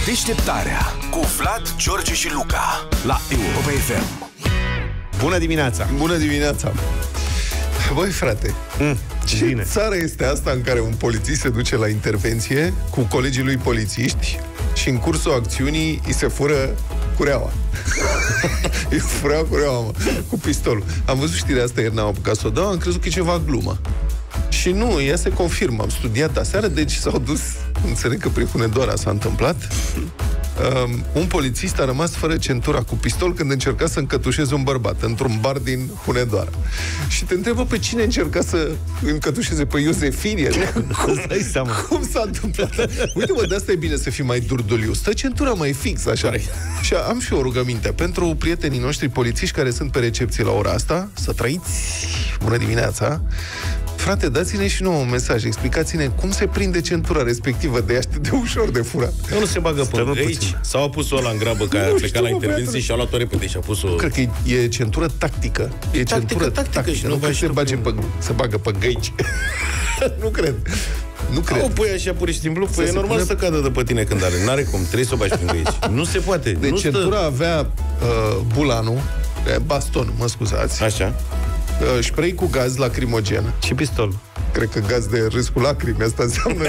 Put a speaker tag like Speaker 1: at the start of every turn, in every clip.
Speaker 1: Deșteptarea cu Vlad, George și Luca la Europa FM.
Speaker 2: Bună dimineața!
Speaker 3: Bună dimineața! Băi, frate, ce țară este asta în care un polițist se duce la intervenție cu colegii lui polițiști și în cursul acțiunii îi se fură cureaua? Îi fura cureaua, mă, cu pistolul. Am văzut știrea asta ieri, n-am apucat să o dau, am crezut că e ceva glumă. Și nu, ea se confirmă. Am studiat aseară, deci s-au dus, înțeleg că prin Hunedoara s-a întâmplat. Un polițist a rămas fără centura cu pistol când încerca să încătușeze un bărbat într-un bar din Hunedoara. Și te întrebă pe cine încerca să încătușeze, pe Iosefine? Cum s-a întâmplat? Uite, mă, de asta e bine să fii mai durduliu. Stă centura mai fix, așa. Și am și o rugăminte pentru prietenii noștri polițiști care sunt pe recepție la ora asta. Să trăiți! Bună dimineața! Frate, dați-ne și nouă un mesaj, explicați-ne cum se prinde centura respectivă de atât de ușor de furat.
Speaker 2: Nu se bagă pe aici. Sau a pus-o ăla în grabă, că a plecat la intervenție și a luat-o repede și a pus-o...
Speaker 3: Cred că e centură tactică. E centură tactică și nu se bagă pe găici. Nu cred. Nu cred.
Speaker 2: O pui așa pur și simplu, e normal să cadă de pe tine când are. N-are cum, trebuie să o bagi prin găici. Nu se poate.
Speaker 3: Deci centura avea bulanul, baston, mă scuzați.
Speaker 2: Așa.
Speaker 3: Spray cu gaz lacrimogen.
Speaker 2: Și pistol.
Speaker 3: Cred că gaz de râs cu lacrimi, asta înseamnă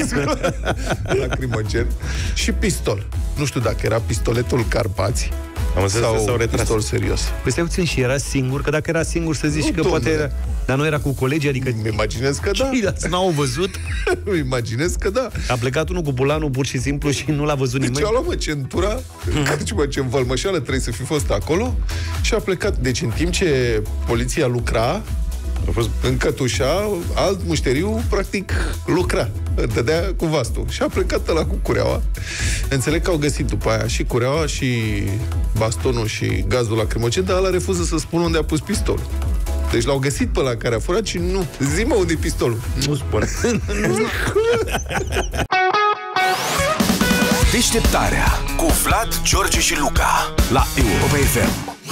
Speaker 3: lacrimogen. Și pistol. Nu știu dacă era pistoletul Carpați sau pistol serios.
Speaker 4: Păi stai puțin, și era singur? Că dacă era singur să zici că poate era... Dar nu era cu colegii, adică...
Speaker 3: Îmi imaginez că da.
Speaker 4: Ceilalți n-au văzut?
Speaker 3: Îmi imaginez că da.
Speaker 4: A plecat unul cu bulanul pur și simplu și nu l-a văzut nimeni.
Speaker 3: Deci a luat, mă, centura, ce învălmășeală trebuie să fi fost acolo și a plecat. Deci în timp ce poliția lucra, încătușa, alt mușteriu, practic, lucra. Dădea cu vastul. Și a plecat ăla cu cureaua. Înțeleg că au găsit după aia și cureaua, și bastonul, și gazul lacrimogen, dar ăla refuză să spună unde a pus pistolul. Deci l-au găsit pe ăla care a furat și nu... Zi-mă unde e pistolul.
Speaker 2: Nu spune.
Speaker 1: Deșteptarea cu Vlad, George și Luca la Europa FM.